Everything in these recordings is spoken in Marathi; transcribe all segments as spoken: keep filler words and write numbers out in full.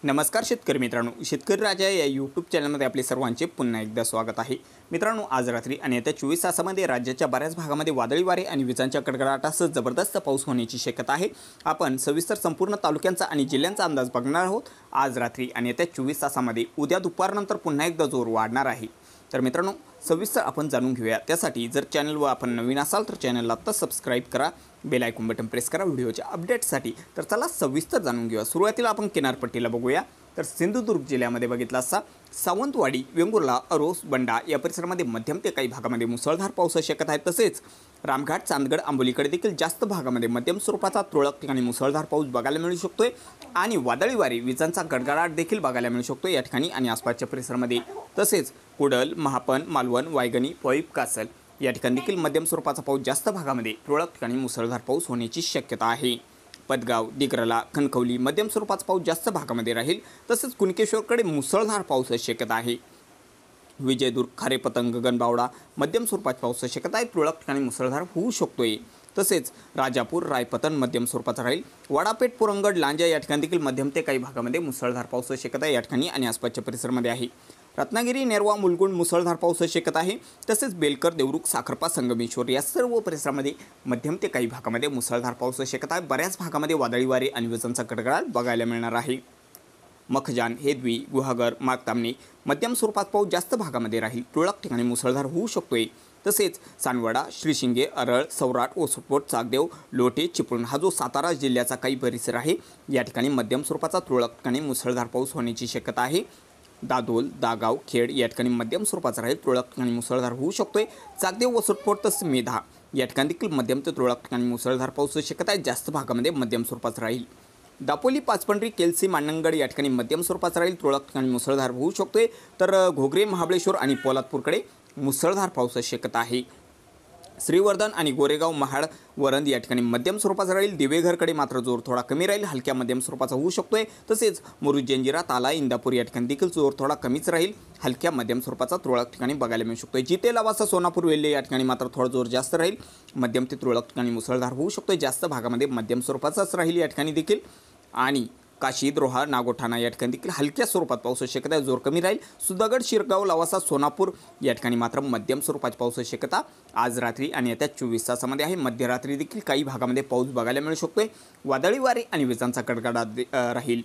नमस्कार शेतकरी मित्रांनो, शेतकरी राजा या यूट्यूब चॅनलमध्ये आपले सर्वांचे पुन्हा एकदा स्वागत आहे। मित्रांनो, आज रात्री आणि येत्या चोवीस तासामध्ये राज्याच्या बऱ्याच भागामध्ये वादळी वारे आणि विजांच्या कडकडाटासह जबरदस्त पाऊस होण्याची शक्यता आहे। आपण सविस्तर संपूर्ण तालुक्यांचा आणि जिल्ह्यांचा अंदाज बघणार आहोत। आज रात्री आणि येत्या चोवीस तासामध्ये उद्या दुपारनंतर पुन्हा एकदा जोर वाढणार आहे। तर मित्रांनो, सविस्तर आपण जाणून घेऊया। त्यासाठी जर चॅनलवर आपण नवीन असाल तर चॅनलला आता सबस्क्राइब करा, बेल आयकॉन बटन प्रेस करा व्हिडिओच्या अपडेट्ससाठी। तर चला सविस्तर जाणून घेऊया। सुरुवातीला आपण किनारपट्टीला बघूया। तर सिंधुदुर्ग जिल्ह्यामध्ये बघितला असता सावंतवाडी, वेंगुर्ला, अरोस, बंडा या परिसरामध्ये मध्यम ते काही भागामध्ये मुसळधार पावसाची शक्यता आहे। तसेच रामघाट, चांदगड, आंबोलीकडे देखील जास्त भागामध्ये मध्यम स्वरूपाचा तुरळक ठिकाणी मुसळधार पाऊस बघायला मिळू शकतोय आणि वादळी वारे, विजांचा गडगडाट देखील बघायला मिळू शकतो या ठिकाणी आणि आसपासच्या परिसरामध्ये। तसेच कुडल, महापण, मालवण, वायगणी, पळीप, कासल या ठिकाणी देखील मध्यम स्वरूपाचा पाऊस जास्त भागामध्ये तुरळक ठिकाणी मुसळधार पाऊस होण्याची शक्यता आहे। पदगाव, दिग्रला, कणकवली मध्यम स्वरूपाचा पाऊस जास्त भागामध्ये राहील। तसेच कुणकेश्वरकडे मुसळधार पावसाची शक्यता आहे। विजयदुर्ग, खारेपतंग, गणबावडा मध्यम स्वरूपाचा पावसाची शक्यता आहे, तुरळक ठिकाणी मुसळधार होऊ शकतोय। तसेच राजापूर, रायपतन मध्यम स्वरूपाचा राहील। वाडापेठ, पुरंगड, लांजा या ठिकाणी देखील मध्यम ते काही भागामध्ये मुसळधार पावसाची शक्यता या ठिकाणी आणि आसपासच्या परिसरामध्ये आहे। रत्नागिरी, नेरवा, मुलगुण मुसळधार पावसाची शक्यता आहे। तसेच बेलकर, देवरुख, साखरपा, संगमेश्वर या सर्व परिसरामध्ये मध्यम ते काही भागामध्ये मुसळधार पावसाची शक्यता आहे। बऱ्याच भागामध्ये वादळी वारे आणि विजांचा कडकडाट बघायला मिळणार आहे। मखजान, हेदवी, गुहागर, मागतामणी मध्यम स्वरूपात पाऊस जास्त भागामध्ये राहील, तुरळक ठिकाणी मुसळधार होऊ शकतोय। तसेच सानवडा, श्रीशिंगे, अरळ, सौराट, ओसपोट, चाकदेव, लोटे, चिपळूण हा जो सातारा जिल्ह्याचा काही परिसर आहे या ठिकाणी मध्यम स्वरूपाचा तुरळक ठिकाणी मुसळधार पाऊस होण्याची शक्यता आहे। दादोल, दागाव, खेड या ठिकाणी मध्यम स्वरूपाचा राहील, तुरळक ठिकाणी मुसळधार होऊ शकतोय। चाकदेव, वसटपोट तसेच मेधा या ठिकाणी देखील मध्यम ते तुरळक ठिकाणी मुसळधार पावसाची शक्यता आहे, जास्त भागामध्ये मध्यम स्वरूपाचा राहील। दापोली, पाचपंढरी, केलसी, मांडणगड या ठिकाणी मध्यम स्वरूपाचा राहील, तुरळक ठिकाणी मुसळधार होऊ शकतोय। तर घोगरे, महाबळेश्वर आणि पोलादपूरकडे मुसळधार पावसाची शक्यता आहे। श्रीवर्धन आणि गोरेगाव, महाड, वरंद या ठिकाणी मध्यम स्वरूपाचा राहील। दिवेघरकडे मात्र जोर थोडा कमी राहील, हलक्या मध्यम स्वरूपाचा होऊ शकतोय। तसेच मुरुड, जंजिरा, ताला, इंदापूर या ठिकाणी देखील जोर थोडा कमीच राहील, हलक्या मध्यम स्वरूपाचा तुरळक ठिकाणी बघायला मिळू शकतोय। जिते, लवासा, सोनापूर, वेल्हे या ठिकाणी मात्र थोडा जोर जास्त राहील, मध्यम ते तुरळक ठिकाणी मुसळधार होऊ शकतोय, जास्त भागामध्ये मध्यम स्वरूपाचाच राहील या ठिकाणी देखील। आणि काशी, द्रोहा, नागोठाणा या ठिकाणी देखील हलक्या स्वरूपात पावसाची शक्यता आहे, जोर कमी राहील। सुधागड, शिरगाव, लवासा, सोनापूर या ठिकाणी मात्र मध्यम स्वरूपाची पावसाची शक्यता आज रात्री आणि येत्या चोवीस तासामध्ये आहे। मध्यरात्री देखील काही भागामध्ये पाऊस बघायला मिळू शकतोय, वादळी वारे आणि विजांचा कडकडाट राहील।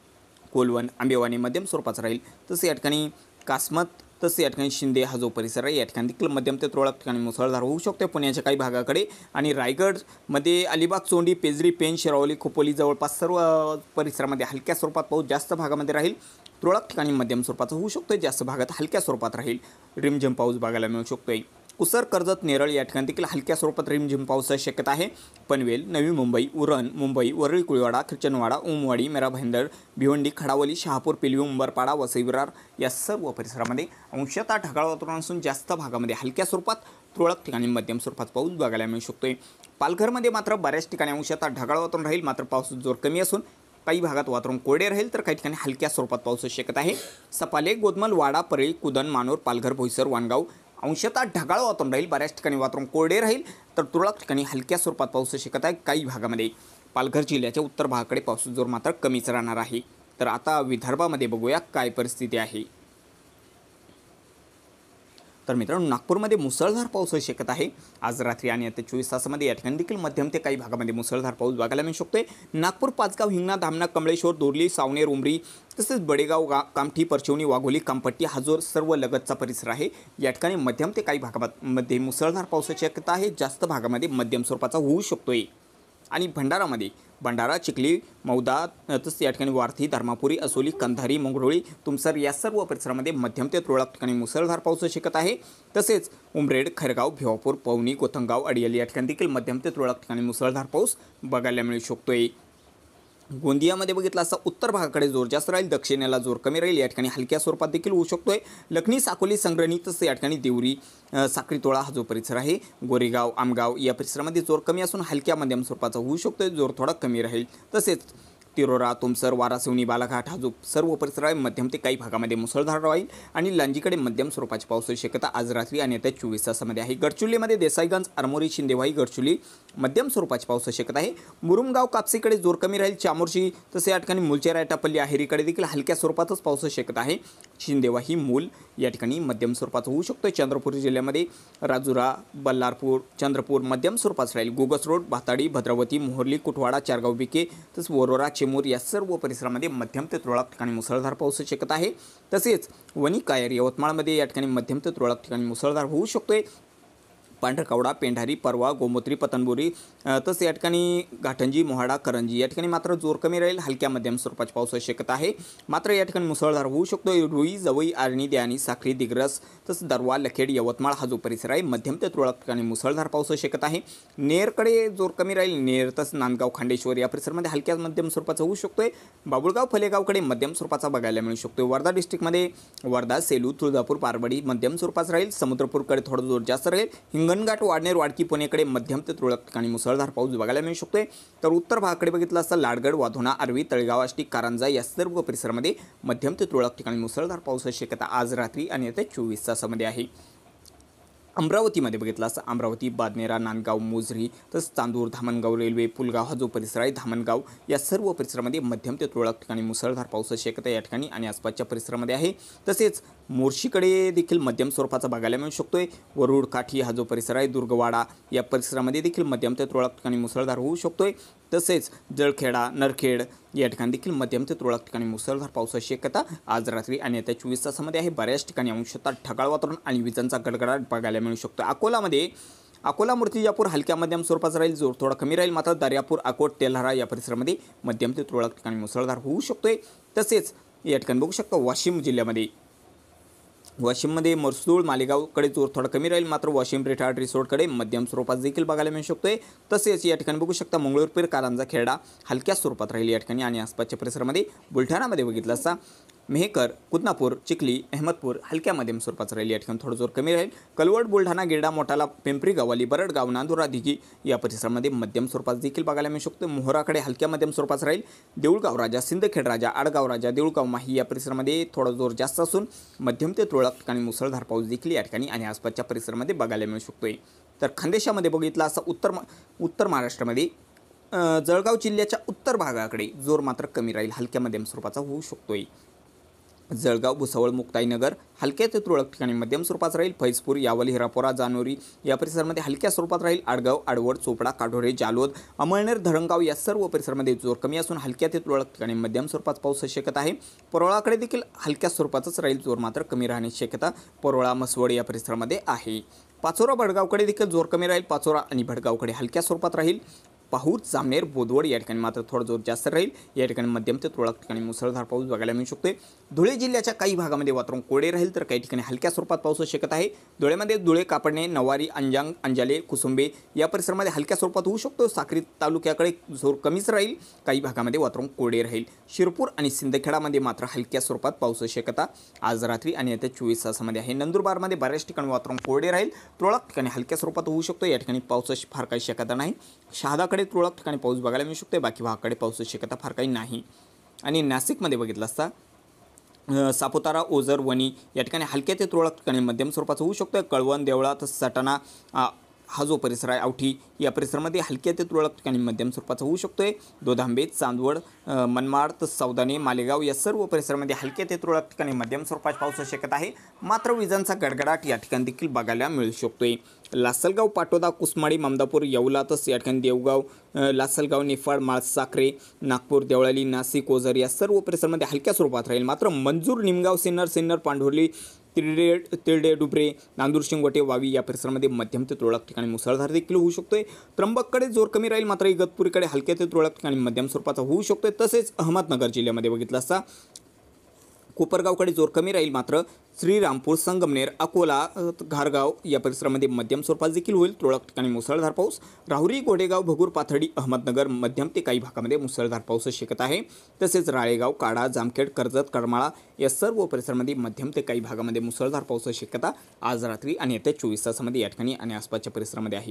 कोलवण, आंबेवाणी मध्यम स्वरूपाचा राहील। तसे या ठिकाणी कासमत, तसे या ठिकाणी शिंदे हा जो परिसर आहे या ठिकाणी देखील मध्यम ते तुरळक ठिकाणी मुसळधार होऊ शकते पुण्याच्या काही भागाकडे। आणि रायगडमध्ये अलिबाग, चोंडी, पेजरी, पेन, शिरावली, खोपोली जवळपास सर्व परिसरामध्ये हलक्या स्वरूपात पाऊस जास्त भागामध्ये राहील, तुरळक ठिकाणी मध्यम स्वरूपाचा होऊ शकतो, जास्त भागात हलक्या स्वरूपात राहील, रिमझिम पाऊस बघायला मिळू शकतोय। कुसर, कर्जत, नेरळ या ठिकाणी देखील हलक्या स्वरूपात रिमझिम पावसाची शक्यता आहे। पनवेल, नवी मुंबई, उरण, मुंबई, वरळी, कुळवाडा, खिरचनवाडा, ओमवाडी, मेरा भाईंदर, भिवंडी, खडावली, शहापूर, पिलवी, उंबरपाडा, वसई विरार या सर्व परिसरामध्ये अंशतः ढगाळ वातावरण असून जास्त भागामध्ये हलक्या स्वरूपात तुरळक ठिकाणी मध्यम स्वरूपात पाऊस बघायला मिळू शकतोय। पालघरमध्ये मात्र बऱ्याच ठिकाणी अंशतः ढगाळ वातावरण राहील, मात्र पाऊस जोर कमी असून काही भागात वातावरण कोरडे राहील, तर काही ठिकाणी हलक्या स्वरूपात पावसाची शक्यता आहे। सपाले, गोदमल, वाडा, परळी, कुदन, मानोर, पालघर, बोईसर, वाणगाव अंशतः ढगाळ वातावरण राहील, बऱ्याच ठिकाणी वातावरण कोरडे राहील, तर तुरळक ठिकाणी हलक्या स्वरूपात पावसाची शक्यता आहे। काही भागामध्ये पालघर जिल्ह्याच्या उत्तर भागाकडे पावसाचा जोर मात्र कमीच राहणार आहे। तर आता विदर्भामध्ये बघूया काय परिस्थिती आहे। तर मित्रांनो, नागपूरमध्ये मुसळधार पावसाची शक्यता आहे आज रात्री आणि येत्या चोवीस तासामध्ये या ठिकाणी देखील मध्यम ते काही भागामध्ये मुसळधार पाऊस बघायला मिळू शकतोय। नागपूर, पाचगाव, हिंगणा, धामणा, कमळेश्वर, दोर्ली, सावनेर, उमरी तसेच बडेगाव, गा कामठी, परचवणी, वाघोली, कामपट्टी हा जो सर्व लगतचा परिसर आहे या ठिकाणी मध्यम ते काही भागामध्ये मुसळधार पावसाची शक्यता आहे, जास्त भागामध्ये मध्यम स्वरूपाचा होऊ शकतोय। आणि भंडारामध्ये भंडारा, चिखली, मौदा तसेच या ठिकाणी वारथी, धर्मापुरी, असोली, कंधारी, मंगरोळी, तुमसर या सर्व परिसरामध्ये मध्यम ते तुरळक ठिकाणी मुसळधार पावसाची शक्यता आहे। तसेच उमरेड, खैरगाव, भिवापूर, पवनी, कोथंगाव, अडियल या ठिकाणी देखील मध्यम ते तुरळक ठिकाणी मुसळधार पाऊस बघायला मिळू शकतोय। गोंदियामध्ये बघितला असता उत्तर भागाकडे जोर जास्त राहील, दक्षिणेला जोर कमी राहील, या ठिकाणी हलक्या स्वरूपात देखील होऊ शकतोय। लखनी, साकोली, संग्रणी तसं या ठिकाणी देवरी, साखरीतोळा हा जो परिसर आहे, गोरेगाव, आमगाव या परिसरामध्ये जोर कमी असून हलक्या मध्यम स्वरूपाचा होऊ शकतोय, जोर थोडा कमी राहील। तसेच तिरोरा, तुमसर, वारासिवनी, बालाघाट हा जो सर्व परिसर आहे मध्यम ते काही भागामध्ये मुसळधार राहील आणि लांजीकडे मध्यम स्वरूपाची पावसाची शक्यता आज रात्री आणि येत्या चोवीस तासामध्ये आहे। गडचिरोलीमध्ये देसाईगंज, आरमोरी, शिंदेवाही, गडचिरोली मध्यम स्वरूपाची पावसाची शक्यता आहे। मुरुमगाव, कापसीकडे जोर कमी राहील। चामोर्शी तसे या ठिकाणी मुलचेरा, एटापल्ली, आहेरीकडे देखील हलक्या स्वरूपातच पावसाची शक्यता आहे। शिंदेवाही, मूल या ठिकाणी मध्यम स्वरूपाचा होऊ शकतो। चंद्रपूर जिल्ह्यामध्ये राजुरा, बल्लारपूर, चंद्रपूर मध्यम स्वरूपाचा राहील। गोगस रोड, भाताडी, भद्रावती, मोहर्ली, कुटवाडा, चारगाव बिके तसेच वरोरा, चिमूर या सर्व परिसरामध्ये मध्यम ते तुरळक ठिकाणी मुसळधार पावसाची शक्यता आहे। तसेच वणी, कायर, यवतमाळमध्ये या ठिकाणी मध्यम ते तुरळक ठिकाणी मुसळधार होऊ शकतोय। पांढरकवडा, पेंढारी, परवा, गोमोत्री, पतनबुरी तसे या ठिकाणी घाटंजी, मोहाडा, करंजी या ठिकाणी मात्र जोर कमी राहील। हलक्या मध्यम स्वरूपाची पावसाची शक्यता आहे। मात्र या ठिकाणी मुसळधार होऊ शकतो। रुई, जवई, आरणी, द्यानी, साखरी, दिग्रस तसंच दरवा, लखेड, यवतमाळ हा जो परिसर आहे मध्यम ते तुरळक ठिकाणी मुसळधार पावसाची शक्यता आहे। नेरकडे जोर कमी राहील। नेर तसंच नांदगाव, खांडेश्वर या परिसरामध्ये हलक्या मध्यम स्वरूपाचा होऊ शकतोय। बाबुळगाव, फलेगावकडे मध्यम स्वरूपाचा बघायला मिळू शकतो। वर्धा डिस्ट्रिक्टमध्ये वर्धा, सेलू, तुळजापूर, पारबडी मध्यम स्वरूपाचा राहील। समुद्रपूरकडे थोडा जोर जास्त राहील। हिंगणघाट, वाडनेर, वाडकी, पुणेकडे मध्यम ते तुरळक ठिकाणी मुसळधार पाऊस बघायला मिळू शकतोय। तर उत्तर भागाकडे बघितलं असता लाडगड, वाधोना, आर्वी, तळेगाव, आष्टी, कारंजा या सर्व परिसरामध्ये मध्यम ते तुरळक ठिकाणी मुसळधार पावसाची शक्यता आज रात्री आणि येत्या चोवीस तासामध्ये आहे। अमरावतीमध्ये बघितलं असता अमरावती, बादनेरा, नांदगाव, मोझरी तसंच चांदूर, धामणगाव, रेल्वे, पुलगाव हा जो परिसर आहे धामणगाव या सर्व परिसरामध्ये मध्यम ते तुरळक ठिकाणी मुसळधार पावसाची शक्यता या ठिकाणी आणि आसपासच्या परिसरामध्ये आहे। तसेच मोर्शीकडे देखील मध्यम स्वरूपाचा बघायला मिळू शकतोय। वरुड, काठी हा जो परिसर आहे दुर्गवाडा या परिसरामध्ये देखील मध्यम ते तुरळक ठिकाणी मुसळधार होऊ शकतोय। तसेच जळखेडा, नरखेड या ठिकाणी देखील मध्यम ते तुरळक ठिकाणी मुसळधार पावसाची शक्यता आज रात्री आणि येत्या चोवीस तासामध्ये आहे। बऱ्याच ठिकाणी अंशतः ढगाळ वातावरण आणि विजांचा गडगडाट बघायला मिळू शकतो। अकोलामध्ये अकोला, मूर्तिजापूर हलक्या मध्यम स्वरूपाचा राहील, जोर थोडा कमी राहील। मात्र दर्यापूर, अकोट, तेल्हारा या परिसरामध्ये मध्यम ते तुरळक ठिकाणी मुसळधार होऊ शकतोय। तसेच या ठिकाणी बघू शकता वाशिम जिल्ह्यामध्ये वाशिममध्ये मरसूळ, मालेगावकडे जोर थोडा कमी राहील। मात्र वाशिम, रेठाड, रिसोडकडे मध्यम स्वरूपात देखील बघायला मिळू शकतोय। तसेच या ठिकाणी बघू शकता मंगळूरपीर, कारंजा, खेडा हलक्या स्वरूपात राहील या ठिकाणी आणि आसपासच्या परिसरामध्ये। बुलढाणामध्ये बघितलं असता मेहकर, कुदनापूर, चिखली, अहमदपूर हलक्या मध्यम स्वरूपाचं राहील या ठिकाणी थोडं जोर कमी राहील। कलवड, बुलढाणा, गिरडा, मोठाला, पिंपरी, गव्हाली, बरडगाव, नांदुरा, दिघी या परिसरामध्ये मध्यम स्वरूपात देखील बघायला मिळू शकतो। मोहोराकडे हलक्या मध्यम स्वरूपाचं राहील। देऊळगाव राजा, सिंदखेड राजा, आडगाव राजा, देऊळगाव, माही या परिसरामध्ये थोडा जोर जास्त असून मध्यम ते तुरळक ठिकाणी मुसळधार पाऊस देखील या ठिकाणी आणि आसपासच्या परिसरामध्ये बघायला मिळू शकतोय। तर खानदेशामध्ये बघितलं असं उत्तर उत्तर महाराष्ट्रामध्ये जळगाव जिल्ह्याच्या उत्तर भागाकडे जोर मात्र कमी राहील, हलक्या मध्यम स्वरूपाचा होऊ शकतोय। जळगाव, भुसावळ, मुक्ताईनगर हलक्या ते तुरळक ठिकाणी मध्यम स्वरूपात राहील। फैजपूर, यावल, हिरापोरा, जानोरी या परिसरामध्ये हलक्या स्वरूपात राहील। आडगाव, आडवड, चोपडा, काढोरे, जालोद, अमळनेर, धरणगाव या सर्व परिसरामध्ये जोर कमी असून हलक्या ते तुरळक ठिकाणी मध्यम स्वरूपात पावसाची शक्यता आहे। परोळाकडे देखील हलक्या स्वरूपातच राहील, जोर मात्र कमी राहण्याची शक्यता परोळा, मसवड या परिसरामध्ये आहे। पाचोरा, भडगावकडे देखील जोर कमी राहील। पाचोरा आणि भडगावकडे हलक्या स्वरूपात राहील। पाहूर, जामनेर, बोदवड या ठिकाणी मात्र थोडा जोर जास्त राहील। या ठिकाणी मध्यम ते तुरळक ठिकाणी मुसळधार पाऊस बघायला मिळू शकतोय। धुळे जिल्ह्याच्या काही भागामध्ये वातावरण कोरडे राहील तर काही ठिकाणी हलक्या स्वरूपात पावसाची शक्यता आहे। धुळेमध्ये धुळे, कापडणे, नवारी, अंजांग, अंजाले, कुसुंबे या परिसरामध्ये हलक्या स्वरूपात होऊ शकतो। साक्री तालुक्याकडे जोर कमीच राहील, काही भागामध्ये वातावरण कोरडे राहील। शिरपूर आणि सिंदखेडामध्ये मात्र हलक्या स्वरूपात पावसाची शक्यता आज रात्री आणि येत्या चोवीस तासामध्ये आहे। नंदुरबारमध्ये बऱ्याच ठिकाणी वातावरण कोरडे राहील, तुरळक ठिकाणी हलक्या स्वरूपात होऊ शकतो। या ठिकाणी पावसाची फार काही शक्यता नाही। शहादाकडे तुरळक ठिकाणी पाऊस बघायला मिळू शकतो, बाकी भागाकडे पावसाची शक्यता फार काही नाही। आणि नाशिकमध्ये बघितलं असता सापुतारा, ओझर, वणी या ठिकाणी हलक्या ते तुरळक ठिकाणी मध्यम स्वरूपाचं होऊ शकतं। कळवण, देवळा तसंच सटाणा हा जो परिसर आहे आवठी या परिसरामध्ये हलक्या ते तुरळक ठिकाणी मध्यम स्वरूपाचा होऊ शकतोय। दोधांबे, चांदवड, मनमाड तसंच सौदाने, मालेगाव या सर्व परिसरामध्ये हलक्या ते तुरळक ठिकाणी मध्यम स्वरूपाची पावसाची शक्यता आहे। मात्र विजांचा गडगडाट या ठिकाणी देखील बघायला मिळू शकतोय। लासलगाव, पाटोदा, कुसमाडी, ममदापूर, येवला तसंच या ठिकाणी देवगाव, लासलगाव, निफाड, माळसाखरे, नागपूर, देवळाली, नाशिक, ओझर या सर्व परिसरामध्ये हलक्या स्वरूपात राहील। मात्र मंजूर, निमगाव, सिन्नर, सिन्नर, पांढुर्ली, तिरडे तिरडे डुबरे, नांदूर, शिंगोटे, वावी या परिसरामध्ये मध्यम ते तुरळक ठिकाणी मुसळधार देखील होऊ शकतोय। त्र्यंबककडे जोर कमी राहील, मात्र इगतपुरीकडे हलक्या ते तुरळक ठिकाणी मध्यम स्वरूपाचा होऊ शकतोय। तसेच अहमदनगर जिल्ह्यामध्ये बघितलं असता कोपरगावकडे जोर कमी राहील, मात्र श्रीरामपूर, संगमनेर, अकोला, घारगाव या परिसरामध्ये मध्यम स्वरूपात देखील होईल, तुरळक ठिकाणी मुसळधार पाऊस। राहुरी, गोडेगाव, भगूर, पाथर्डी, अहमदनगर मध्यम ते काही भागामध्ये मुसळधार पावसाची शक्यता आहे। तसेच राळेगाव, काडा, जामखेड, कर्जत, करमाळा या सर्व परिसरामध्ये मध्यम ते काही भागामध्ये मुसळधार पावसाची शक्यता आज रात्री आणि येत्या चोवीस तासामध्ये या ठिकाणी आणि आसपासच्या परिसरामध्ये आहे।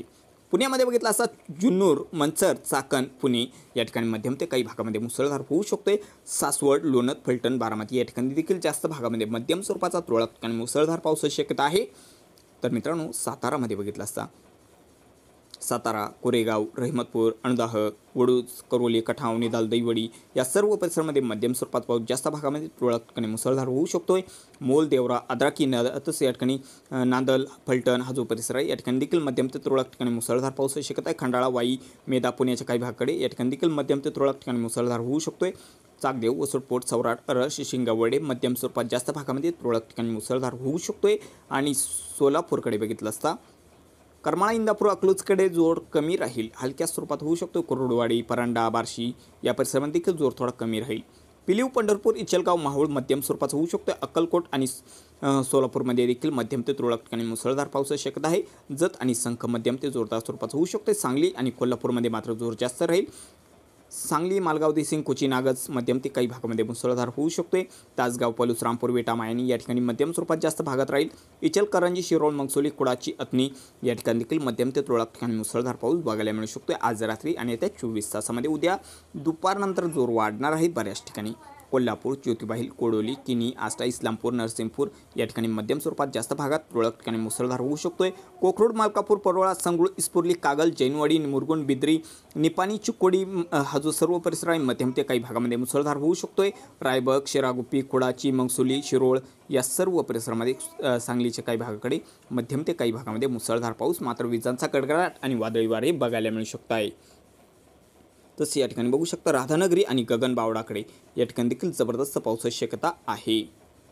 पुण्यामध्ये बघितलं असता जुन्नर, मंचर, चाकण, पुणे या ठिकाणी मध्यम ते काही भागामध्ये मुसळधार होऊ शकतोय। सासवड, लोणंद, फलटण, बारामती या ठिकाणी देखील जास्त भागामध्ये मध्यम स्वरूपाचा तुरळक ठिकाणी मुसळधार पावसाची शक्यता आहे। तर मित्रांनो, सातारामध्ये बघितलं असता सातारा, कोरेगाव, रहमतपूर, अणदाह, वडूज, करोली, कठाव, निदाल, दैवडी या सर्व परिसरामध्ये मध्यम स्वरूपात पाऊस जास्त भागामध्ये तुरळक ठिकाणी मुसळधार होऊ शकतोय। मोल, देवरा, अद्राकी, तसेच या ठिकाणी नांदल, फलटण हा जो परिसर आहे या ठिकाणी देखील मध्यम ते तुरळक ठिकाणी मुसळधार पावसाची शक्यता आहे। खंडाळा, वाई, मेदा, पुण्याच्या काही भागाकडे या ठिकाणी देखील मध्यम ते तुरळक ठिकाणी मुसळधार होऊ शकतोय। चाकदेव, वसुडपोट, सौराट, रश, शिंगावडे मध्यम स्वरूपात जास्त भागामध्ये तुरळक ठिकाणी मुसळधार होऊ शकतोय। आणि सोलापूरकडे बघितलं असता करमाळा, इंदापूर, अकलूजकडे जोर कमी राहील, हलक्या स्वरूपात होऊ शकतो। कुरुडवाडी, परांडा, बार्शी या परिसरामध्ये देखील जोर थोडा कमी राहील। पिलीव, पंढरपूर, इचलगाव, माहूळ मध्यम स्वरूपाचा होऊ शकतो। अक्कलकोट आणि सोलापूरमध्ये देखील मध्यम ते तुरळक ठिकाणी मुसळधार पावसाची शक्यता आहे। जत आणि संख मध्यम ते जोरदार स्वरूपाचा होऊ शकते। सांगली आणि कोल्हापूरमध्ये मात्र जोर जास्त राहील। सांगली, मालगाव, देसिंग, कोची, नागज मध्यम ते काही भागामध्ये मुसळधार होऊ शकते। तासगाव, पलूस, रामपूर, वेटा, मायनी या ठिकाणी मध्यम स्वरूपात जास्त भागात राहील। इचलकरंजी, शिरोळ, मंगसोली, कुडाची, अथनी या ठिकाणी देखील मध्यम ते तुरळक ठिकाणी मुसळधार पाऊस बघायला मिळू शकतो आज रात्री आणि येत्या चोवीस तासामध्ये। उद्या दुपारनंतर जोर वाढणार आहे बऱ्याच ठिकाणी। कोल्हापूर, ज्योतिबाहिल, कोडोली, किनी, आष्टा, इस्लामपूर, नरसिंहपूर या ठिकाणी मध्यम स्वरूपात जास्त भागात तुरळक ठिकाणी मुसळधार होऊ शकतोय। कोकरूड, मालकापूर, परोळा, संगरूळ, इस्पुर्ली, कागल, जैनवाडी, मुरगुण, बिद्री, निपाणी, चिकोडी हा जो सर्व परिसर आहे मध्यम ते काही भागामध्ये मुसळधार होऊ शकतोय। रायबग, शिरागुप्पी, कुडाची, मंगसोली, शिरोळ या सर्व परिसरामध्ये सांगलीच्या काही भागाकडे मध्यम ते काही भागामध्ये मुसळधार पाऊस मात्र विजांचा कडकडाट आणि वादळी वारे बघायला मिळू शकत आहे। तसे या ठिकाणी बघू शकता राधानगरी आणि गगनबावडाकडे या ठिकाणी देखील जबरदस्त पावसाची शक्यता आहे।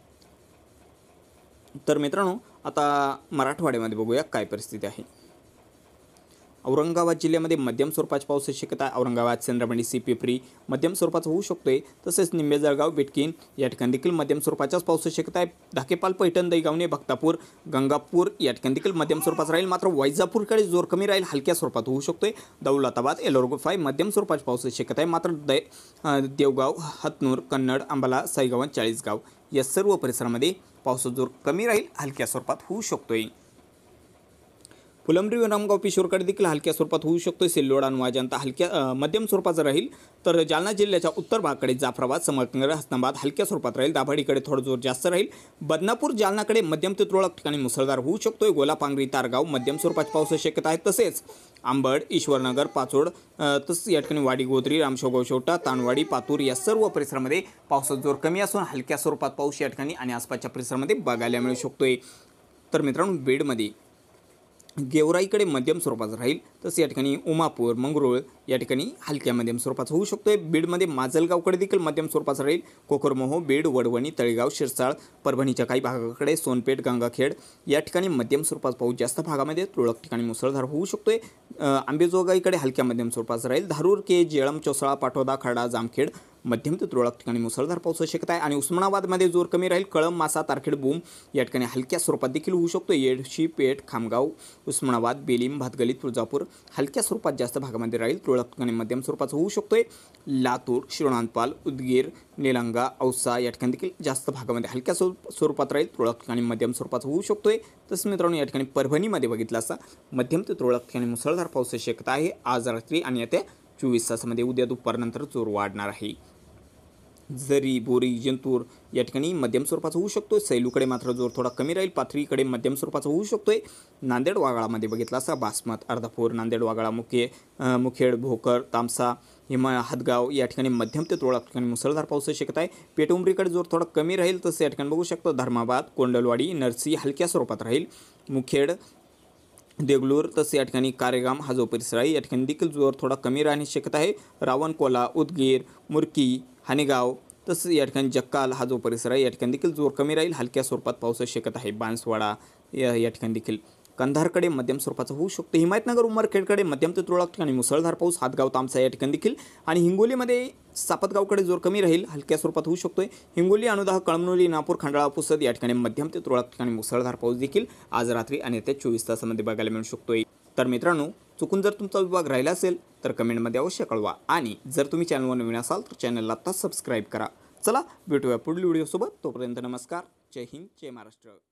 तर मित्रांनो, आता मराठवाड्यामध्ये बघूया काय परिस्थिती आहे। औरंगाबाद जिल्ह्यामध्ये मध्यम स्वरूपाची पावसाची शक्यता आहे। औरंगाबाद, चंद्रमंडी, सी पिपरी मध्यम स्वरूपाचा होऊ शकतोय। तसेच निंबे, जळगाव, बिटकीन या ठिकाणी देखील मध्यम स्वरूपाच्याच पावसाची शक्यता आहे। धाकेपाल, पैठण, दैगावणे, भक्तापूर, गंगापूर या ठिकाणी देखील मध्यम स्वरूपाचा राहील। मात्र वैजापूरकडे जोर कमी राहील, हलक्या स्वरूपात होऊ शकतोय। दौलताबाद, एलोरगुफाई मध्यम स्वरूपाची पावसाची शक्यता आहे। मात्र दै देवगाव, हतनूर, कन्नड, अंबाला, साईगाव, चाळीसगाव या सर्व परिसरामध्ये पावसाचा जोर कमी राहील, हलक्या स्वरूपात होऊ शकतोय। फुलंब्री, विरामगाव, पिशोरकडे देखील हलक्या स्वरूपात होऊ शकतो। सिल्लोड आणि वाजंता हलक्या मध्यम स्वरूपाचा राहील। तर जालना जिल्ह्याच्या उत्तर भागाकडे जाफराबाद, समर्थनगर, हसनाबाद हलक्या स्वरूपात राहील। दाभाडीकडे थोडं जोर जास्त राहील। बदनापूर, जालनाकडे मध्यम ते तुरळक ठिकाणी मुसळधार होऊ शकतोय। गोलापांगरी, तारगाव मध्यम स्वरूपाची पावसाची शक्यता आहे। तसेच आंबड, ईश्वरनगर, पाचोड तसेच या ठिकाणी वाडी, गोद्री, रामशेवगाव, शेवटा, तानवाडी, पातूर या सर्व परिसरामध्ये पावसाचा जोर कमी असून हलक्या स्वरूपात पाऊस या ठिकाणी आणि आसपासच्या परिसरामध्ये बघायला मिळू शकतोय। तर मित्रांनो, बीडमध्ये गेवराईकडे मध्यम स्वरूपाचा राहील। तसे या ठिकाणी उमापूर, मंगरुळ या ठिकाणी हलक्या मध्यम स्वरूपाचा होऊ शकतोय। बीडमध्ये माजलगावकडे देखील मध्यम स्वरूपाचा राहील। कोकरमोहो, बीड, वडवणी, तळेगाव, शिरसाळ, परभणीच्या काही भागाकडे सोनपेठ, गंगाखेड या ठिकाणी मध्यम स्वरूपाचा पाऊस जास्त भागामध्ये तुरळक ठिकाणी मुसळधार होऊ शकतोय। आंबेजोगाईकडे हलक्या मध्यम स्वरूपाचा राहील। धारूर, के, जेळम, चोसळा, पाटोदा, खर्डा, जामखेड मध्यम ते तुरळक ठिकाणी मुसळधार पावसाची शक्यता आहे। आणि उस्मानाबादमध्ये जोर कमी राहील। कळंब, मासा, तारखेड, बूम या ठिकाणी हलक्या स्वरूपात देखील होऊ शकतो। येडशी, पेठ, खामगाव, उस्मानाबाद, बेलीम, भातगली, तुळजापूर हलक्या स्वरूपात जास्त भागामध्ये राहील। तुरळक ठिकाणी मध्यम स्वरूपाचा होऊ शकतोय। लातूर, शिरोणांपाल, उदगीर, निलंगा, औसा या ठिकाणी देखील जास्त भागामध्ये हलक्या स्वरूपात राहील। तुरळक ठिकाणी मध्यम स्वरूपाचा होऊ शकतोय। तसंच मित्रांनो, या ठिकाणी परभणीमध्ये बघितलं असता मध्यम ते तुरळक ठिकाणी मुसळधार पावसाची शक्यता आहे आज रात्री आणि येत्या चोवीस तासामध्ये। उद्या दुपारनंतर जोर वाढणार आहे। जरी, बोरी, जिंतूर या ठिकाणी मध्यम स्वरूपाचा होऊ शकतो। सैलूकडे मात्र जोर थोडा कमी राहील। पाथरीकडे मध्यम स्वरूपाचा होऊ शकतोय। नांदेड, वागळामध्ये बघितला असता बासमत, अर्धापूर, नांदेड, वागळा, मुखे मुखेड, भोकर, तामसा, हिमा, हदगाव या ठिकाणी मध्यम ते तुरळक ठिकाणी मुसळधार पावसाची शक्यता आहे। पेटउंबरीकडे जोर थोडा कमी राहील। तसे या ठिकाणी बघू शकतो धर्माबाद, कोंडलवाडी, नरसी हलक्या स्वरूपात राहील। मुखेड, देगलूर तसे या ठिकाणी कारेगाम हा जो परिसर आहे या ठिकाणी देखील जोर थोडा कमी राहण्याची शक्यता आहे। रावणकोला, उदगीर, मुरकी, हानेगाव तसंच या ठिकाणी जक्काल हा जो परिसर आहे या ठिकाणी देखील जोर कमी राहील। हलक्या स्वरूपात पावसाची शक्यता आहे। बांसवाडा या या ठिकाणी देखील कंधारकडे मध्यम स्वरूपाचा होऊ शकतो। हिमायतनगर, उमरखेडकडे मध्यम ते तुरळक ठिकाणी मुसळधार पाऊस। हातगाव, तामसा या ठिकाणी देखील आणि हिंगोलीमध्ये सापतगावकडे जोर कमी राहील, हलक्या स्वरूपात होऊ शकतोय। हिंगोली, अनुदाह, कळमनुरी, नागपूर, खंडाळा, पुसद या ठिकाणी मध्यम ते तुरळक ठिकाणी मुसळधार पाऊस देखील आज रात्री आणि येत्या चोवीस तासामध्ये बघायला मिळू शकतोय। तर मित्रांनो, चुकून जर तुमचा विभाग राहिला असेल तर कमेंटमध्ये अवश्य कळवा आणि जर तुम्ही चॅनलवर नवीन असाल तर चॅनलला आता सबस्क्राईब करा। चला भेटूया पुढील व्हिडिओसोबत। तोपर्यंत नमस्कार, जय हिंद, जय महाराष्ट्र।